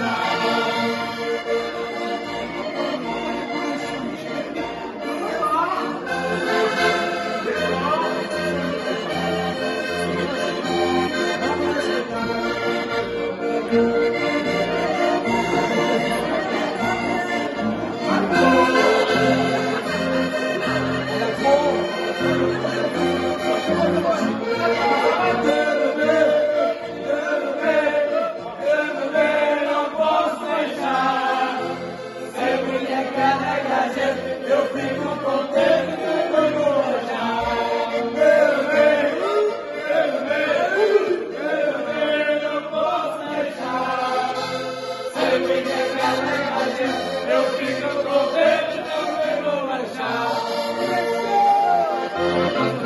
Eu fico contente quando vou achar. Não posso deixar. Sempre que é carregagem, eu fico contente quando vou achar.